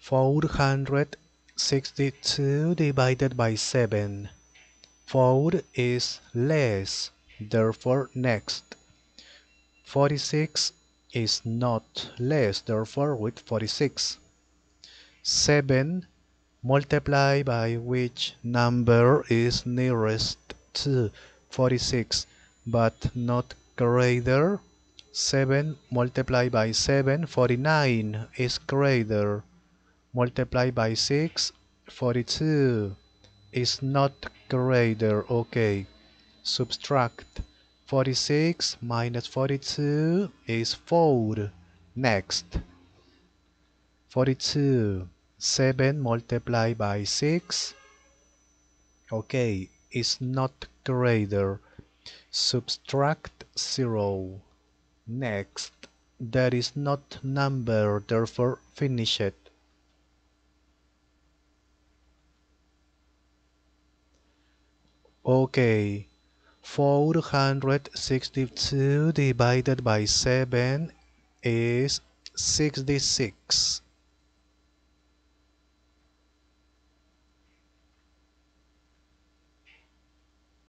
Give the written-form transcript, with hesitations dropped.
462 divided by 7. 4 is less, therefore next. 46 is not less, therefore with 46. 7 multiply by which number is nearest to 46 but not greater. 7 multiply by 7, 49 is greater. Multiply by 6, 42 is not greater. Okay, subtract. 46 minus 42 is 4. Next. 42. 7 multiplied by 6. Okay, is not greater. Subtract 0. Next. There is not number, therefore finish it. Okay. 462 divided by 7 is 66.